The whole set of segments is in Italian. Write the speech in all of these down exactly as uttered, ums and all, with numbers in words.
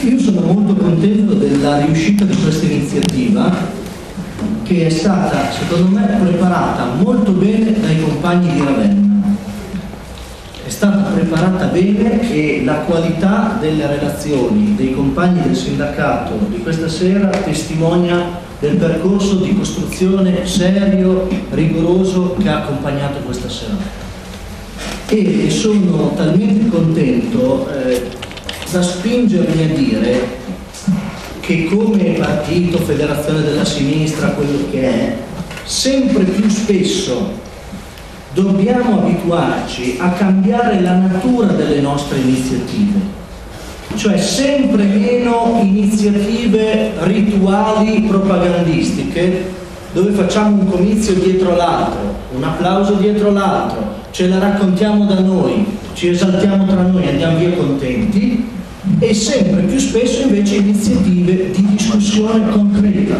Io sono molto contento della riuscita di questa iniziativa, che è stata, secondo me, preparata molto bene dai compagni di Ravenna. È stata preparata bene e la qualità delle relazioni dei compagni del sindacato di questa sera testimonia del percorso di costruzione serio, rigoroso che ha accompagnato questa serata. E sono talmente contento eh, da spingermi a dire che come partito, federazione della sinistra, quello che è, sempre più spesso dobbiamo abituarci a cambiare la natura delle nostre iniziative, cioè sempre meno iniziative rituali propagandistiche dove facciamo un comizio dietro l'altro, un applauso dietro l'altro, ce la raccontiamo da noi, ci esaltiamo tra noi, andiamo via contenti, e sempre più spesso invece iniziative di discussione concreta,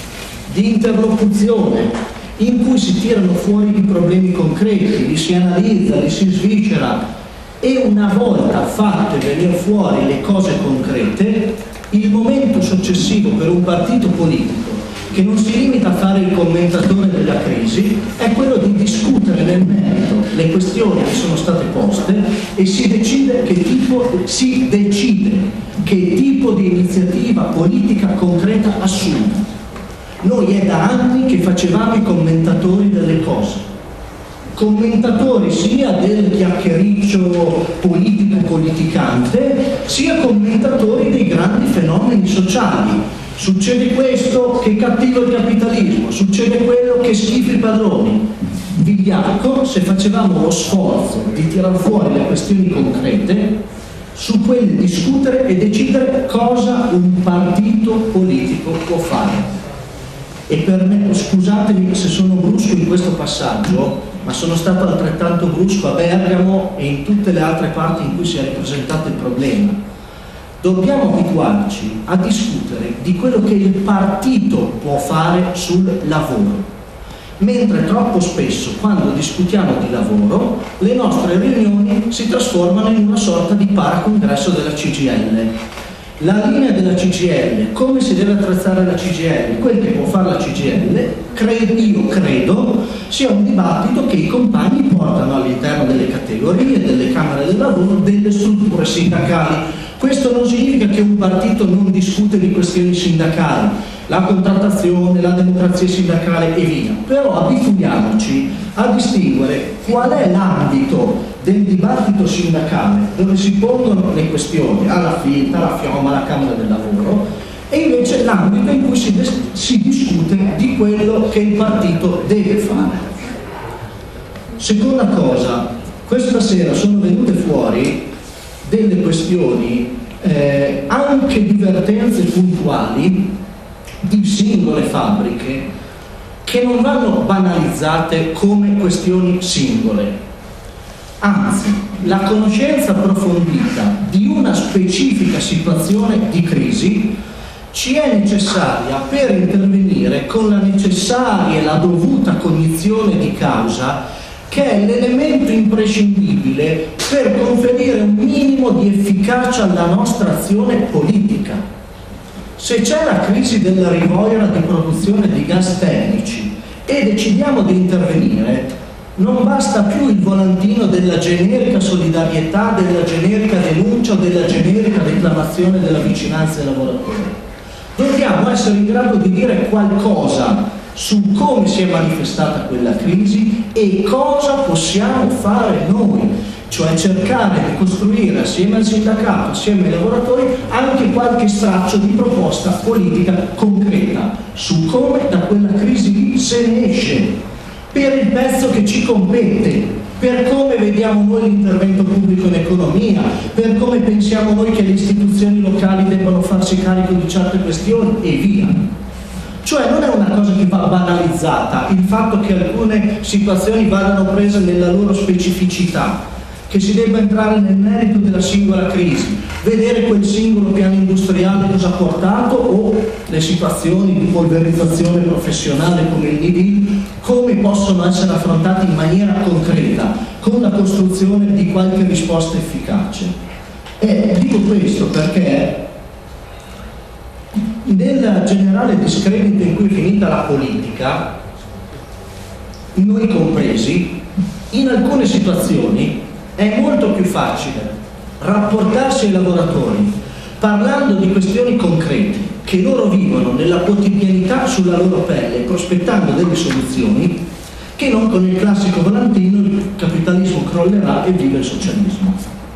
di interlocuzione, in cui si tirano fuori i problemi concreti, li si analizza, li si sviscera, e una volta fatte venire fuori le cose concrete, il momento successivo per un partito politico che non si limita a fare il commentatore della crisi è quello di discutere nel merito le questioni che sono state poste e si decide che tipo, si decide che tipo di iniziativa politica concreta assume. Noi è da anni che facevamo i commentatori delle cose, commentatori sia del chiacchiericcio politico-politicante, sia commentatori dei grandi fenomeni sociali. Succede questo, che cattivo il capitalismo, succede quello, che schifo i padroni. Vigliacco, se facevamo lo sforzo di tirar fuori le questioni concrete, su quelle discutere e decidere cosa un partito politico può fare. E per me, scusatemi se sono brusco in questo passaggio, ma sono stato altrettanto brusco a Bergamo e in tutte le altre parti in cui si è rappresentato il problema. Dobbiamo abituarci a discutere di quello che il partito può fare sul lavoro, mentre troppo spesso quando discutiamo di lavoro le nostre riunioni si trasformano in una sorta di paracongresso della C G I L. La linea della C G I L, come si deve attrezzare la C G I L, quel che può fare la C G I L, credo, io credo sia un dibattito che i compagni portano all'interno delle categorie, delle camere del lavoro, delle strutture sindacali. Questo non significa che un partito non discute di questioni sindacali, la contrattazione, la democrazia sindacale e via, però abituiamoci a distinguere qual è l'ambito del dibattito sindacale dove si pongono le questioni alla Finta, alla Fioma, alla Camera del Lavoro, e invece l'ambito in cui si, si discute di quello che il partito deve fare. Seconda cosa, questa sera sono venute fuori delle questioni, eh, anche divertenze puntuali di singole fabbriche che non vanno banalizzate come questioni singole. Anzi, la conoscenza approfondita di una specifica situazione di crisi ci è necessaria per intervenire con la necessaria e la dovuta cognizione di causa, che è l'elemento imprescindibile per conferire un minimo di efficacia alla nostra azione politica. Se c'è la crisi della rivoira di produzione di gas termici e decidiamo di intervenire, non basta più il volantino della generica solidarietà, della generica denuncia o della generica declamazione della vicinanza ai lavoratori. Dobbiamo essere in grado di dire qualcosa su come si è manifestata quella crisi e cosa possiamo fare noi, cioè cercare di costruire assieme al sindacato, assieme ai lavoratori, anche qualche straccio di proposta politica concreta su come da quella crisi lì se ne esce, per il pezzo che ci compete, per come vediamo noi l'intervento pubblico in economia, per come pensiamo noi che le istituzioni locali debbano farsi carico di certe questioni e via. Cioè non è una cosa che va banalizzata, il fatto che alcune situazioni vadano prese nella loro specificità, che si debba entrare nel merito della singola crisi, vedere quel singolo piano industriale cosa ha portato o le situazioni di polverizzazione professionale come il N I D I, come possono essere affrontate in maniera concreta, con la costruzione di qualche risposta efficace. E dico questo perché nel generale discredito in cui è finita la politica, noi compresi, in alcune situazioni è molto più facile rapportarsi ai lavoratori parlando di questioni concrete che loro vivono nella quotidianità sulla loro pelle, prospettando delle soluzioni, che non con il classico volantino il capitalismo crollerà e vive il socialismo.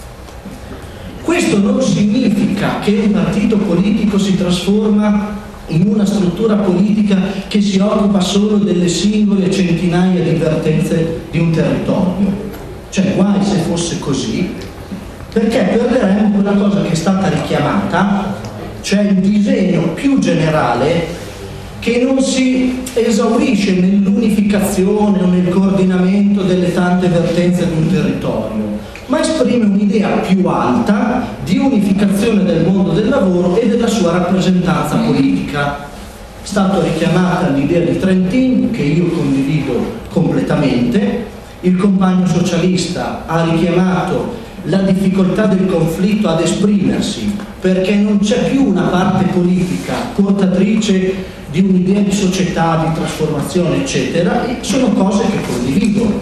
Questo non significa che un partito politico si trasforma in una struttura politica che si occupa solo delle singole centinaia di vertenze di un territorio. Cioè, guai se fosse così, perché perderemo quella cosa che è stata richiamata, cioè il disegno più generale che non si esaurisce nell'unificazione o nel coordinamento delle tante vertenze di un territorio, ma esprime un'idea più alta di unificazione del mondo del lavoro e della sua rappresentanza politica. È stata richiamata l'idea di Trentin, che io condivido completamente. Il compagno socialista ha richiamato la difficoltà del conflitto ad esprimersi, perché non c'è più una parte politica portatrice di un'idea di società, di trasformazione, eccetera, e sono cose che condivido.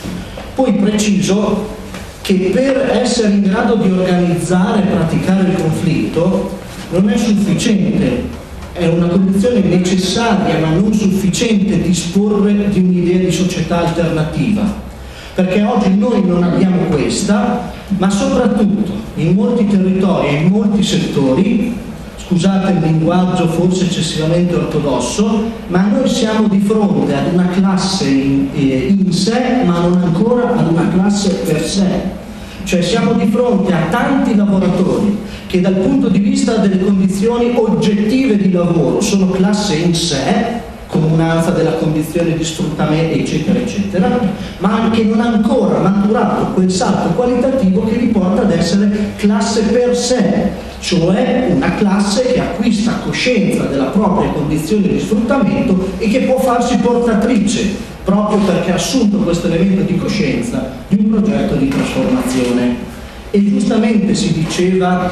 Poi preciso che per essere in grado di organizzare e praticare il conflitto non è sufficiente, è una condizione necessaria ma non sufficiente disporre di un'idea di società alternativa, perché oggi noi non abbiamo questa, ma soprattutto in molti territori e in molti settori, scusate il linguaggio forse eccessivamente ortodosso, ma noi siamo di fronte ad una classe in, eh, in sé, ma non ancora ad una classe per sé. Cioè siamo di fronte a tanti lavoratori che dal punto di vista delle condizioni oggettive di lavoro sono classe in sé, comunanza della condizione di sfruttamento, eccetera, eccetera, ma anche non ha ancora maturato quel salto qualitativo che li porta ad essere classe per sé, cioè una classe che acquista coscienza della propria condizione di sfruttamento e che può farsi portatrice, proprio perché ha assunto questo elemento di coscienza, di un progetto di trasformazione. E giustamente si diceva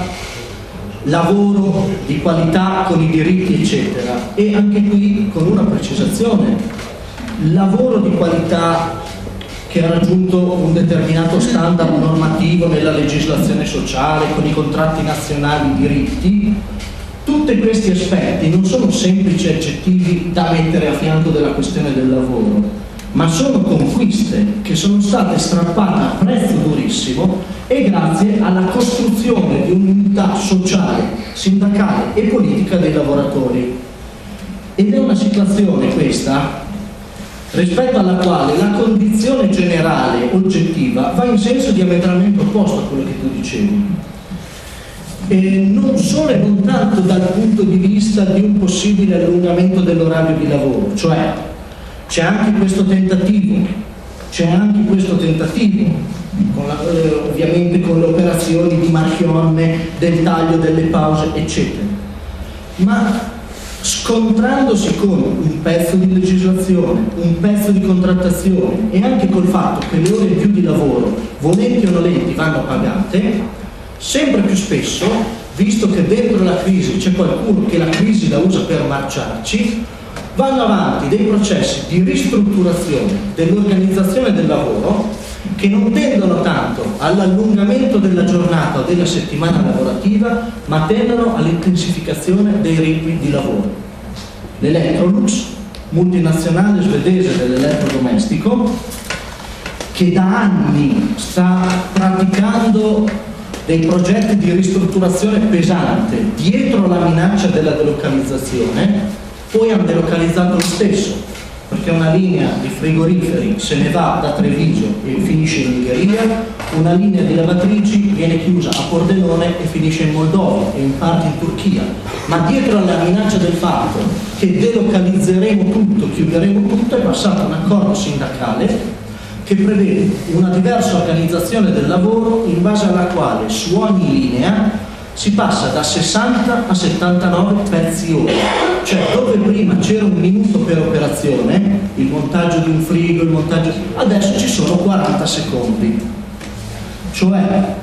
lavoro di qualità con i diritti, eccetera, e anche qui con una precisazione: lavoro di qualità che ha raggiunto un determinato standard normativo nella legislazione sociale, con i contratti nazionali, diritti. Tutti questi aspetti non sono semplici aggettivi da mettere a fianco della questione del lavoro, ma sono conquiste che sono state strappate a prezzo durissimo e grazie alla costruzione di un'unità sociale, sindacale e politica dei lavoratori. Ed è una situazione questa rispetto alla quale la condizione generale, oggettiva, va in senso diametralmente opposto a quello che tu dicevi. E non solo e non tanto dal punto di vista di un possibile allungamento dell'orario di lavoro, cioè c'è anche questo tentativo, c'è anche questo tentativo, con la, eh, ovviamente con le operazioni di Marchionne, del taglio delle pause, eccetera, ma scontrandosi con un pezzo di legislazione, un pezzo di contrattazione e anche col fatto che le ore in più di lavoro, volenti o nolenti, vanno pagate, sempre più spesso, visto che dentro la crisi c'è qualcuno che la crisi la usa per marciarci, vanno avanti dei processi di ristrutturazione dell'organizzazione del lavoro che non tendono tanto all'allungamento della giornata o della settimana lavorativa, ma tendono all'intensificazione dei ritmi di lavoro. L'Electrolux, multinazionale svedese dell'elettrodomestico, che da anni sta praticando dei progetti di ristrutturazione pesante dietro la minaccia della delocalizzazione, poi hanno delocalizzato lo stesso, perché una linea di frigoriferi se ne va da Treviso e finisce in Ungheria, una linea di lavatrici viene chiusa a Pordenone e finisce in Moldova e in parte in Turchia. Ma dietro alla minaccia del fatto che delocalizzeremo tutto, chiuderemo tutto, è passato un accordo sindacale che prevede una diversa organizzazione del lavoro in base alla quale su ogni linea si passa da sessanta a settantanove pezzi ora, cioè dove prima c'era un minuto per operazione, il montaggio di un frigo, il montaggio, adesso ci sono quaranta secondi. Cioè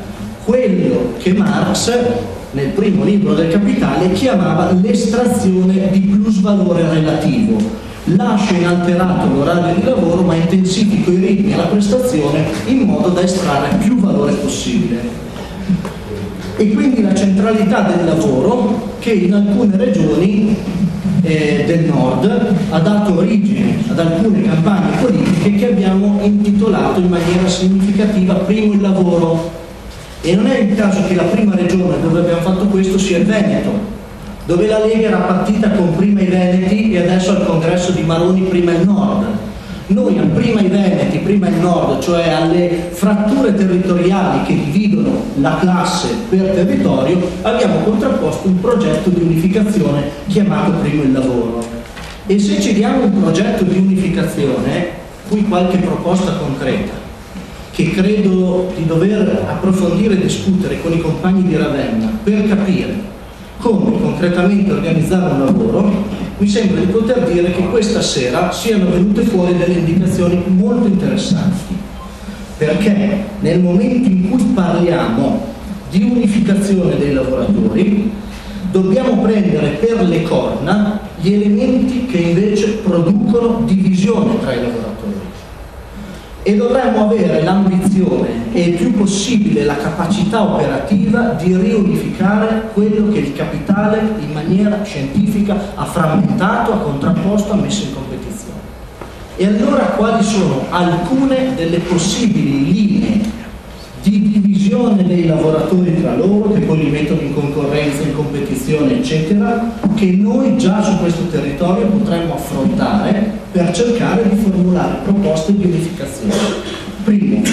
quello che Marx nel primo libro del Capitale chiamava l'estrazione di plusvalore relativo. Lascio inalterato l'orario di lavoro ma intensifico i ritmi e la prestazione in modo da estrarre più valore possibile. E quindi la centralità del lavoro che in alcune regioni eh, del nord ha dato origine ad alcune campagne politiche che abbiamo intitolato in maniera significativa Primo il lavoro. E non è il caso che la prima regione dove abbiamo fatto questo sia il Veneto, dove la Lega era partita con prima i Veneti e adesso al congresso di Maroni prima il Nord. Noi a prima i Veneti, prima il Nord, cioè alle fratture territoriali che dividono la classe per territorio, abbiamo contrapposto un progetto di unificazione chiamato Primo il lavoro. E se ci diamo un progetto di unificazione, qui qualche proposta concreta, che credo di dover approfondire e discutere con i compagni di Ravenna per capire come concretamente organizzare un lavoro, mi sembra di poter dire che questa sera siano venute fuori delle indicazioni molto interessanti, perché nel momento in cui parliamo di unificazione dei lavoratori dobbiamo prendere per le corna gli elementi che invece producono divisione tra i lavoratori. E dovremmo avere l'ambizione e il più possibile la capacità operativa di riunificare quello che il capitale in maniera scientifica ha frammentato, ha contrapposto, ha messo in competizione. E allora quali sono alcune delle possibili linee di divisione dei lavoratori tra loro, che poi li mettono in concorrenza, in competizione, eccetera, che noi già su questo territorio potremmo affrontare per cercare di formulare proposte di unificazione. Primo,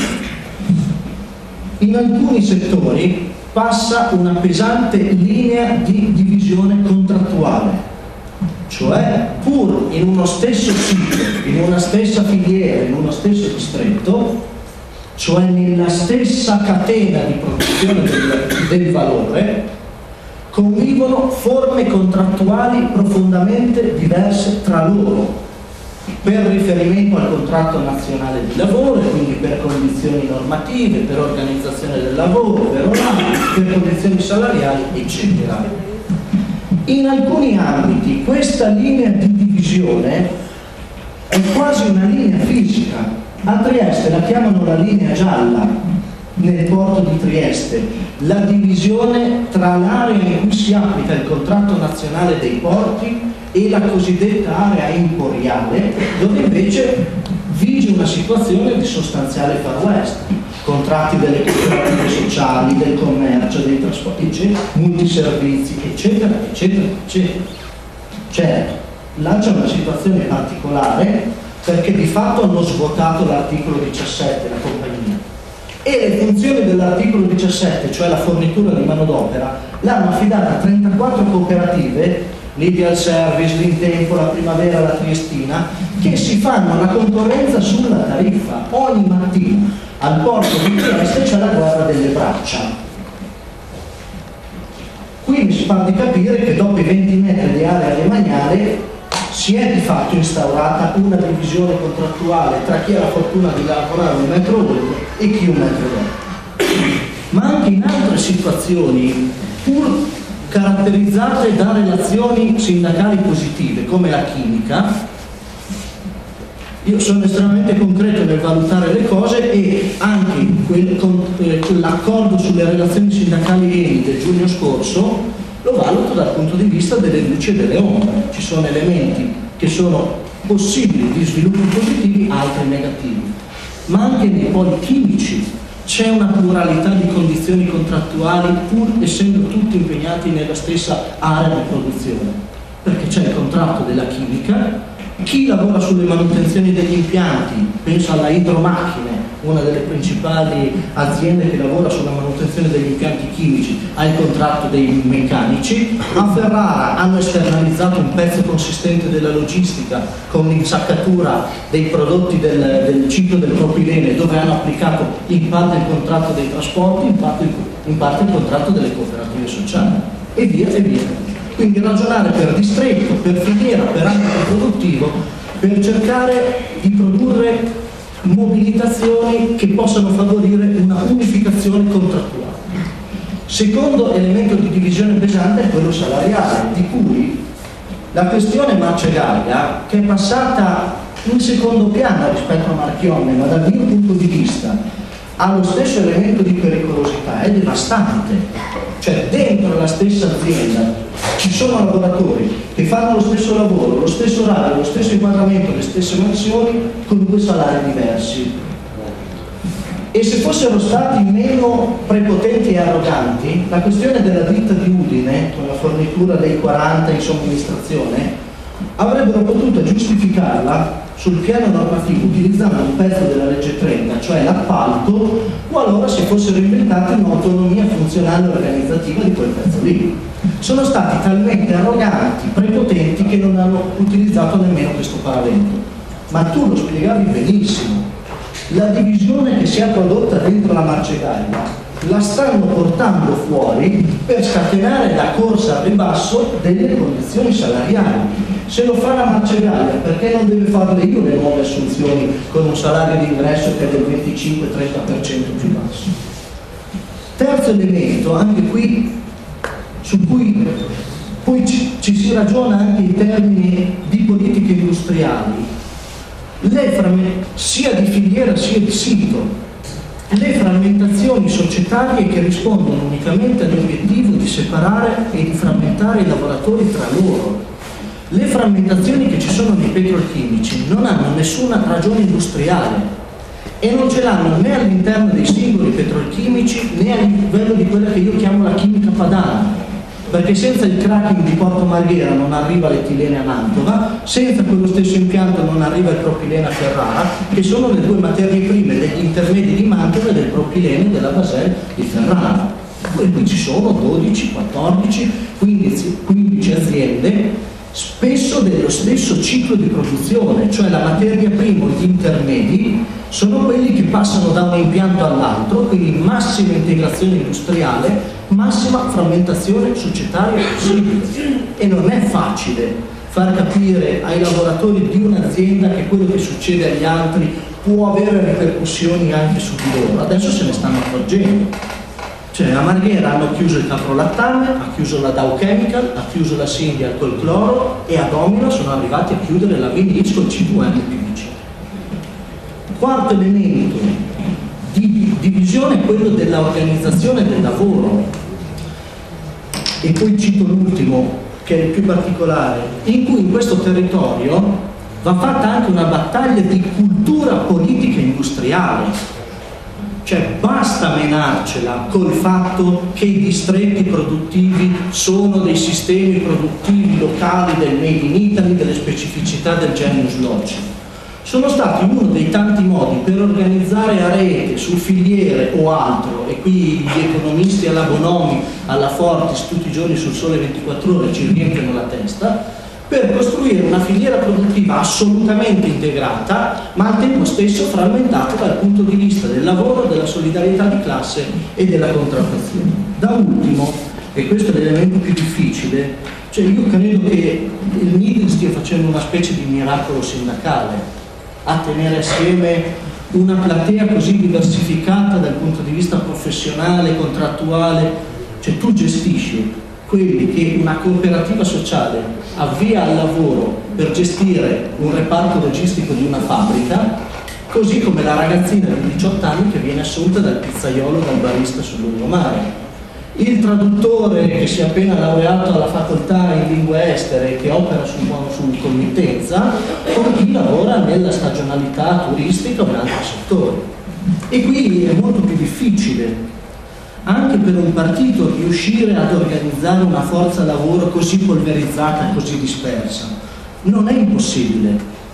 in alcuni settori passa una pesante linea di divisione contrattuale, cioè pur in uno stesso sito, in una stessa filiera, in uno stesso distretto, cioè nella stessa catena di produzione del, del valore, convivono forme contrattuali profondamente diverse tra loro, per riferimento al contratto nazionale di lavoro, quindi per condizioni normative, per organizzazione del lavoro, per orari, per condizioni salariali, eccetera. In alcuni ambiti questa linea di divisione è quasi una linea fisica. A Trieste la chiamano la linea gialla, nel porto di Trieste, la divisione tra l'area in cui si applica il contratto nazionale dei porti e la cosiddetta area emporiale, dove invece vige una situazione di sostanziale far west, contratti delle cooperative sociali, del commercio, dei trasporti, eccetera, multiservizi, eccetera, eccetera, eccetera. Certo, là c'è una situazione particolare perché di fatto hanno svuotato l'articolo diciassette, la compagnia, e le funzioni dell'articolo diciassette, cioè la fornitura di manodopera, l'hanno affidata a trentaquattro cooperative, l'Ideal Service, l'Intempo, la Primavera, la Triestina, che si fanno la concorrenza sulla tariffa. Ogni mattina al porto di Trieste c'è la guerra delle braccia. Qui mi si fa di capire che dopo i venti metri di area demaniale si è di fatto instaurata una divisione contrattuale tra chi ha la fortuna di lavorare un metro oltre e chi un metro dopo. Ma anche in altre situazioni, pur caratterizzate da relazioni sindacali positive, come la chimica, io sono estremamente concreto nel valutare le cose e anche l'accordo sulle relazioni sindacali E I del giugno scorso lo valuto dal punto di vista delle luci e delle ombre. Ci sono elementi che sono possibili di sviluppo positivi, altri negativi. Ma anche nei poli chimici c'è una pluralità di condizioni contrattuali, pur essendo tutti impegnati nella stessa area di produzione. Perché c'è il contratto della chimica, chi lavora sulle manutenzioni degli impianti, penso alla Idromacchine, una delle principali aziende che lavora sulla manutenzione degli impianti chimici, ha il contratto dei meccanici. A Ferrara hanno esternalizzato un pezzo consistente della logistica con l'insaccatura dei prodotti del, del ciclo del propilene, dove hanno applicato in parte il contratto dei trasporti, in parte, in parte il contratto delle cooperative sociali, e via e via. Quindi ragionare per distretto, per filiera, per ambito produttivo, per cercare di produrre mobilitazioni che possano favorire una unificazione contrattuale. Secondo elemento di divisione pesante è quello salariale, di cui la questione Marcegaglia, che è passata in secondo piano rispetto a Marchionne, ma dal mio punto di vista ha lo stesso elemento di pericolosità, è devastante. Cioè dentro la stessa azienda ci sono lavoratori che fanno lo stesso lavoro, lo stesso orario, lo stesso inquadramento, le stesse mansioni con due salari diversi. E se fossero stati meno prepotenti e arroganti, la questione della ditta di Udine, con la fornitura dei quaranta in somministrazione, avrebbero potuto giustificarla sul piano normativo utilizzando un pezzo della legge trenta, cioè l'appalto, qualora si fossero inventati un'autonomia funzionale e organizzativa di quel pezzo lì. Sono stati talmente arroganti, prepotenti, che non hanno utilizzato nemmeno questo paravento. Ma tu lo spiegavi benissimo. La divisione che si è prodotta dentro la Marcegaglia la stanno portando fuori per scatenare la corsa al ribasso delle condizioni salariali. Se lo fa la Marcegaglia, perché non deve farle io le nuove assunzioni con un salario di ingresso che è del venticinque trenta per cento più basso? Terzo elemento, anche qui, su cui poi ci, ci si ragiona anche in termini di politiche industriali, le sia di filiera sia di sito, le frammentazioni societarie che rispondono unicamente all'obiettivo di separare e di frammentare i lavoratori tra loro. Le frammentazioni che ci sono nei petrolchimici non hanno nessuna ragione industriale e non ce l'hanno né all'interno dei singoli petrolchimici né a livello di quella che io chiamo la chimica padana, perché senza il cracking di Porto Marghera non arriva l'etilene a Mantova, senza quello stesso impianto non arriva il propilene a Ferrara, che sono le due materie prime degli intermedi di Mantova e del propilene e della Basel di Ferrara. E qui ci sono dodici, quattordici, quindici, quindici aziende, spesso dello stesso ciclo di produzione, cioè la materia prima e gli intermedi sono quelli che passano da un impianto all'altro, quindi massima integrazione industriale, massima frammentazione societaria possibile. E non è facile far capire ai lavoratori di un'azienda che quello che succede agli altri può avere ripercussioni anche su di loro. Adesso se ne stanno accorgendo. Cioè a Marghera hanno chiuso il caprolattame, ha chiuso la Dow Chemical, ha chiuso la Sindia col cloro e a Domino sono arrivati a chiudere la Vinis col C due M P V C. Quarto elemento di divisione è quello dell'organizzazione del lavoro. E poi cito l'ultimo, che è il più particolare, in cui in questo territorio va fatta anche una battaglia di cultura politica industriale. Cioè basta menarcela col fatto che i distretti produttivi sono dei sistemi produttivi locali del Made in Italy, delle specificità del genius loci. Sono stati uno dei tanti modi per organizzare a rete, su filiere o altro, e qui gli economisti alla Bonomi, alla Fortis, tutti i giorni sul Sole ventiquattro ore ci riempiono la testa, per costruire una filiera produttiva assolutamente integrata, ma al tempo stesso frammentata dal punto di vista del lavoro, della solidarietà di classe e della contrattazione. Da ultimo, e questo è l'elemento più difficile, cioè io credo che il M I D stia facendo una specie di miracolo sindacale a tenere assieme una platea così diversificata dal punto di vista professionale, contrattuale. Cioè tu gestisci quelli che una cooperativa sociale avvia al lavoro per gestire un reparto logistico di una fabbrica, così come la ragazzina di diciotto anni che viene assunta dal pizzaiolo, dal barista sul lungomare, il traduttore che si è appena laureato alla facoltà in lingue estere e che opera su, su committenza, con chi lavora nella stagionalità turistica o in altri settori. E qui è molto più difficile anche per un partito riuscire ad organizzare una forza lavoro così polverizzata e così dispersa. Non è impossibile,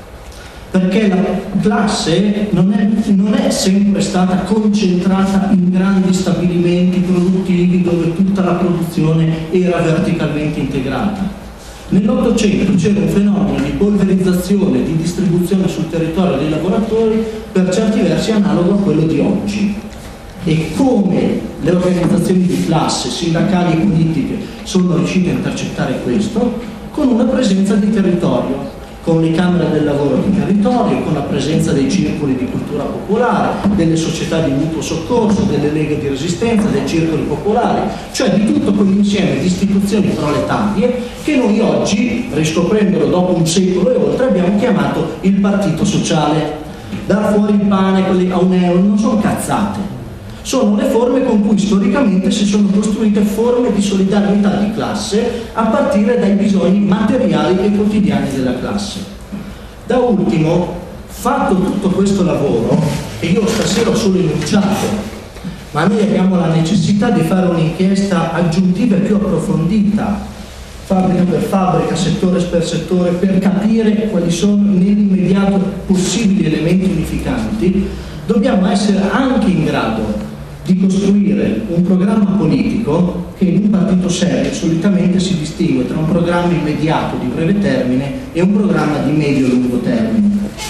perché la classe non è, non è sempre stata concentrata in grandi stabilimenti produttivi dove tutta la produzione era verticalmente integrata. Nell'Ottocento c'era un fenomeno di polverizzazione, di distribuzione sul territorio dei lavoratori per certi versi analogo a quello di oggi. E come le organizzazioni di classe, sindacali e politiche sono riuscite a intercettare questo? Con una presenza di territorio. con le camere del lavoro di territorio, con la presenza dei circoli di cultura popolare, delle società di mutuo soccorso, delle leghe di resistenza, dei circoli popolari, cioè di tutto quell'insieme di istituzioni proletarie che noi oggi, riscoprendolo dopo un secolo e oltre, abbiamo chiamato il Partito Sociale. Dar fuori il pane a un euro non sono cazzate. Sono le forme con cui storicamente si sono costruite forme di solidarietà di classe a partire dai bisogni materiali e quotidiani della classe. Da ultimo, fatto tutto questo lavoro, che io stasera ho solo enunciato, ma noi abbiamo la necessità di fare un'inchiesta aggiuntiva e più approfondita, fabbrica per fabbrica, settore per settore, per capire quali sono nell'immediato possibili elementi unificanti, dobbiamo essere anche in grado di costruire un programma politico che in un partito serio solitamente si distingue tra un programma immediato di breve termine e un programma di medio-lungo termine.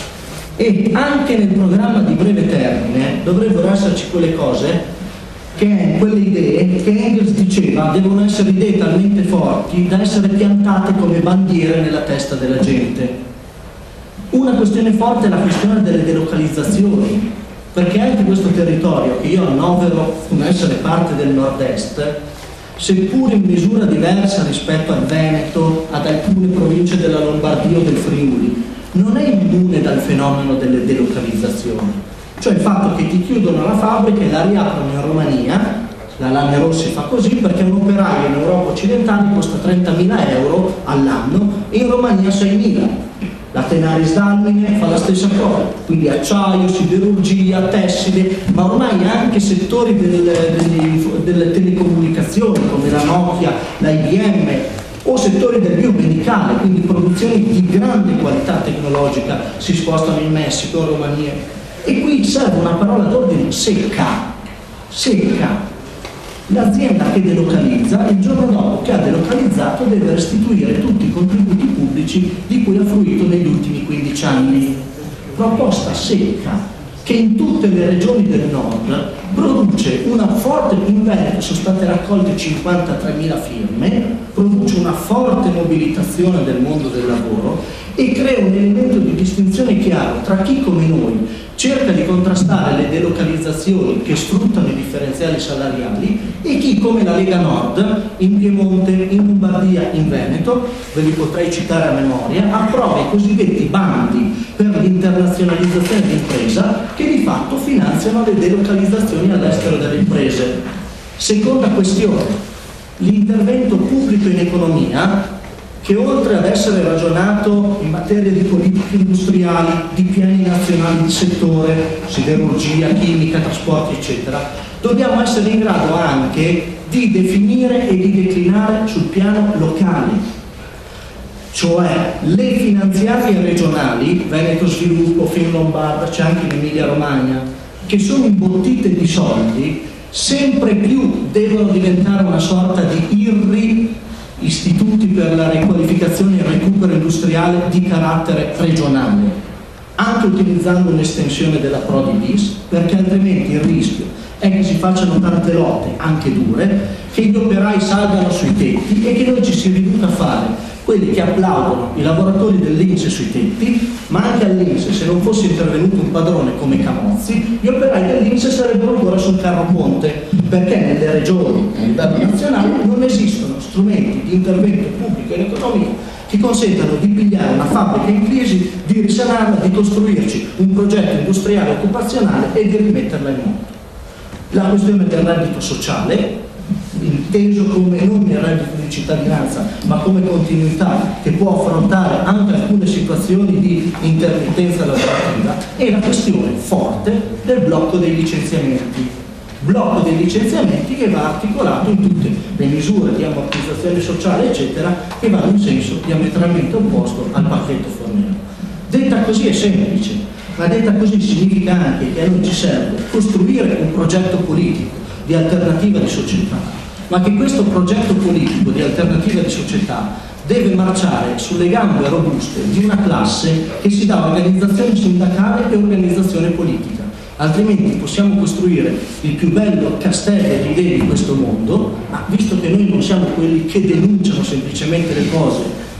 E anche nel programma di breve termine dovrebbero esserci quelle cose, che quelle idee che Engels diceva devono essere idee talmente forti da essere piantate come bandiere nella testa della gente. Una questione forte è la questione delle delocalizzazioni, perché anche questo territorio, che io annovero come essere parte del nord-est, seppur in misura diversa rispetto al Veneto, ad alcune province della Lombardia o del Friuli, non è immune dal fenomeno delle delocalizzazioni. Cioè il fatto che ti chiudono la fabbrica e la riaprono in Romania, la Lame Rossi fa così perché un operaio in Europa occidentale costa trentamila euro all'anno e in Romania seimila. La Tenaris Dalmine fa la stessa cosa, quindi acciaio, siderurgia, tessile, ma ormai anche settori del, delle, delle telecomunicazioni come la Nokia, la I B M o settori del biomedicale, quindi produzioni di grande qualità tecnologica si spostano in Messico, in Romania. E qui serve una parola d'ordine: secca, secca. L'azienda che delocalizza, il giorno dopo che ha delocalizzato, deve restituire tutti i contributi pubblici di cui ha fruito negli ultimi quindici anni. Proposta secca, che in tutte le regioni del nord produce una forte, in Veneto sono state raccolte cinquantatremila firme, produce una forte mobilitazione del mondo del lavoro e crea un elemento di distinzione chiaro tra chi come noi cerca di contrastare le delocalizzazioni che sfruttano i differenziali salariali e chi come la Lega Nord in Piemonte, in Lombardia, in Veneto, ve li potrei citare a memoria, approva i cosiddetti bandi per l'internazionalizzazione d'impresa che di fatto finanziano le delocalizzazioni all'estero delle imprese. Seconda questione, l'intervento pubblico in economia, che oltre ad essere ragionato in materia di politiche industriali, di piani nazionali di settore, siderurgia, chimica, trasporti, eccetera, dobbiamo essere in grado anche di definire e di declinare sul piano locale, cioè le finanziarie regionali, Veneto Sviluppo, Finlombarda, c'è anche in Emilia Romagna, che sono imbottite di soldi, sempre più devono diventare una sorta di I R I, istituti per la riqualificazione e il recupero industriale di carattere regionale, anche utilizzando un'estensione della Prodi-bis, perché altrimenti il rischio è che si facciano tante lotte, anche dure, che gli operai salgano sui tetti e che noi ci si riduca a fare quelli che applaudono i lavoratori dell'I N P S sui tetti, ma anche all'I N P S, se non fosse intervenuto un padrone come Camozzi, gli operai dell'I N P S sarebbero ancora sul carro ponte, perché nelle regioni a livello nazionale non esistono strumenti di intervento pubblico in economia che consentano di pigliare una fabbrica in crisi, di risanarla, di costruirci un progetto industriale occupazionale e di rimetterla in moto. La questione del reddito sociale, inteso come non il reddito di cittadinanza ma come continuità che può affrontare anche alcune situazioni di intermittenza lavorativa, e la questione forte del blocco dei licenziamenti blocco dei licenziamenti che va articolato in tutte le misure di ammortizzazione sociale eccetera che vanno in senso diametralmente opposto al pacchetto Fornero. Detta così è semplice, ma detta così significa anche che a noi ci serve costruire un progetto politico di alternativa di società, ma che questo progetto politico di alternativa di società deve marciare sulle gambe robuste di una classe che si dà organizzazione sindacale e organizzazione politica. Altrimenti possiamo costruire il più bello castello di idee di questo mondo, ma visto che noi non siamo quelli che denunciano semplicemente le cose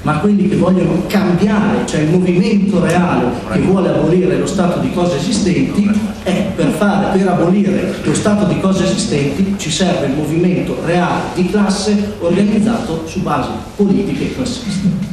ma quelli che vogliono cambiare, cioè il movimento reale che vuole abolire lo stato di cose esistenti. E per, fare, per abolire lo stato di cose esistenti ci serve il movimento reale di classe organizzato su basi politiche classiste.